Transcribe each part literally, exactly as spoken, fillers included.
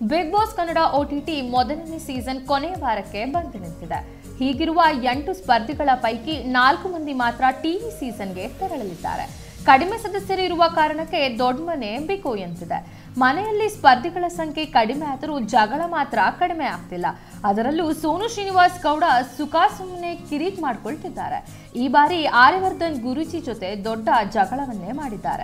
Big Boss Kannada OTT ಮೊದಲನೇ season ಕೊನೆಯ ವಾರಕ್ಕೆ ಬಂದು ನಿಂತಿದೆ. ಹೀಗಿರುವ ಎಂಟು ಸ್ಪರ್ಧಿಗಳ ಪೈಕಿ ನಾಲ್ಕು ಮಂದಿ ಮಾತ್ರ ಟಿವಿ ಸೀಸನ್ಗೆ ತೆರಳಲಿದ್ದಾರೆ. ಕಡಿಮೆ ಸದಸ್ಯರು ಇರುವ ಕಾರಣಕ್ಕೆ ದೊಡ್ಡ ಮನೆ ಬಿಕೋ ಎಂತಿದೆ. ಮನೆಯಲ್ಲಿ ಸ್ಪರ್ಧಿಗಳ ಸಂಖ್ಯೆ ಕಡಿಮೆ ಆದರೂ ಜಗಳ ಮಾತ್ರ ಕಡಿಮೆ ಆಗ್ತಿಲ್ಲ. ಅದರಲ್ಲೂ ಸೋನು ಶ್ರೀನಿವಾಸ್ ಗೌಡ ಸುಖ ಸುಮ್ಮನೆ ಕಿರಿಕ್ ಮಾಡ್ಕೊಳ್ತಿದ್ದಾರೆ. ಈ ಬಾರಿ ಆರ್ಯವರ್ಧನ್ ಗುರೂಜಿ ಜೊತೆ ದೊಡ್ಡ ಜಗಳವನ್ನೇ ಮಾಡಿದ್ದಾರೆ.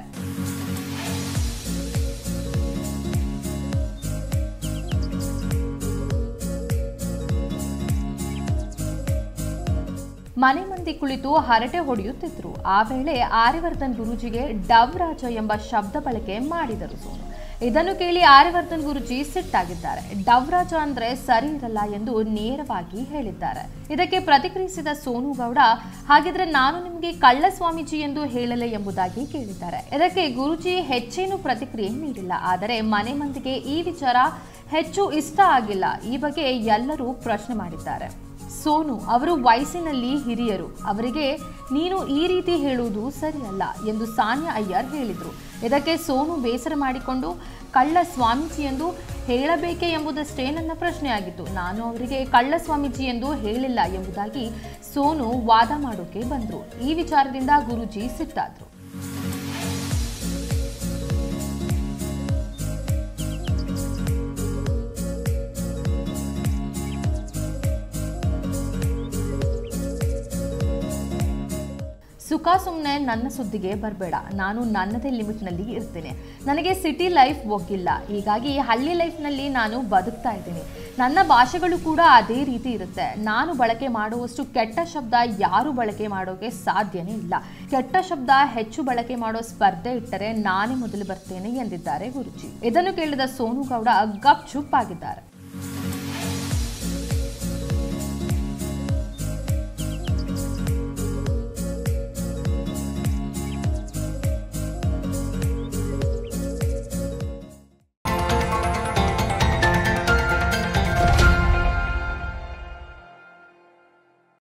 ಮನೆ ಮಂದಿ ಕುಳಿತು ಹರಟೆ ಹೊಡೆಯುತ್ತಿದ್ರು. ಆ ವೇಳೆ ಆರ್ಯವರ್ಧನ್ ಗುರೂಜಿಗೆ ಡವ್ ರಾಜ ಎಂಬ ಶಬ್ದ ಬಳಕೆ ಮಾಡಿದರು ಸೋನು. ಇದನ್ನು ಕೇಳಿ ಆರ್ಯವರ್ಧನ್ ಗುರೂಜಿ ಸಿಟ್ಟಾಗಿದ್ದಾರೆ. ಡವ್ ರಾಜ ಅಂದ್ರೆ ಸರಿ ಇರಲ್ಲ ಎಂದು ನೇರವಾಗಿ ಹೇಳಿದ್ದಾರೆ. ಇದಕ್ಕೆ ಪ್ರತಿಕ್ರಿಯಿಸಿದ ಸೋನು ಗೌಡ, ಹಾಗಿದ್ರೆ ನಾನು ನಿಮಗೆ ಕಳ್ಳ ಸ್ವಾಮೀಜಿ ಎಂದು ಹೇಳಲೆ ಎಂಬುದಾಗಿ ಕೇಳಿದ್ದಾರೆ. ಇದಕ್ಕೆ ಗುರೂಜಿ ಹೆಚ್ಚೇನು ಪ್ರತಿಕ್ರಿಯೆ ನೀಡಿಲ್ಲ. ಆದರೆ ಮನೆ ಮಂದಿಗೆ ಈ ವಿಚಾರ ಹೆಚ್ಚು ಇಷ್ಟ ಆಗಿಲ್ಲ. ಈ ಬಗ್ಗೆ ಎಲ್ಲರೂ ಪ್ರಶ್ನೆ ಮಾಡಿದ್ದಾರೆ. ಸೋನು ಅವರು ವಯಸ್ಸಿನಲ್ಲಿ ಹಿರಿಯರು, ಅವರಿಗೆ ನೀನು ಈ ರೀತಿ ಹೇಳುವುದು ಸರಿಯಲ್ಲ ಎಂದು ಸಾನ್ಯಾ ಅಯ್ಯರ್ ಹೇಳಿದರು. ಇದಕ್ಕೆ ಸೋನು ಬೇಸರ ಮಾಡಿಕೊಂಡು ಕಳ್ಳ ಸ್ವಾಮೀಜಿ ಎಂದು ಹೇಳಬೇಕೆ ಎಂಬುದಷ್ಟೇ ನನ್ನ ಪ್ರಶ್ನೆಯಾಗಿತ್ತು. ನಾನು ಅವರಿಗೆ ಕಳ್ಳ ಸ್ವಾಮೀಜಿ ಎಂದು ಹೇಳಿಲ್ಲ ಎಂಬುದಾಗಿ ಸೋನು ವಾದ ಮಾಡೋಕೆ ಬಂದರು. ಈ ವಿಚಾರದಿಂದ ಗುರೂಜಿ ಸಿಟ್ಟಾದರು. ಸುಖ ಸುಮ್ಮನೆ ನನ್ನ ಸುದ್ದಿಗೆ ಬರಬೇಡ, ನಾನು ನನ್ನದೇ ಲಿಮಿಟ್ನಲ್ಲಿ ಇರ್ತೇನೆ. ನನಗೆ ಸಿಟಿ ಲೈಫ್ ಒಗ್ಗಿಲ್ಲ, ಹೀಗಾಗಿ ಹಳ್ಳಿ ಲೈಫ್ನಲ್ಲಿ ನಾನು ಬದುಕ್ತಾ ಇದ್ದೀನಿ. ನನ್ನ ಭಾಷೆಗಳು ಕೂಡ ಅದೇ ರೀತಿ ಇರುತ್ತೆ. ನಾನು ಬಳಕೆ ಮಾಡುವಷ್ಟು ಕೆಟ್ಟ ಶಬ್ದ ಯಾರು ಬಳಕೆ ಮಾಡೋಕೆ ಸಾಧ್ಯನೇ ಇಲ್ಲ. ಕೆಟ್ಟ ಶಬ್ದ ಹೆಚ್ಚು ಬಳಕೆ ಮಾಡೋ ಸ್ಪರ್ಧೆ ಇಟ್ಟರೆ ನಾನೇ ಮೊದಲು ಬರ್ತೇನೆ ಎಂದಿದ್ದಾರೆ ಗುರೂಜಿ. ಇದನ್ನು ಕೇಳಿದ ಸೋನು ಗೌಡ ಗಪ್ ಚುಪ್ ಆಗಿದ್ದಾರೆ.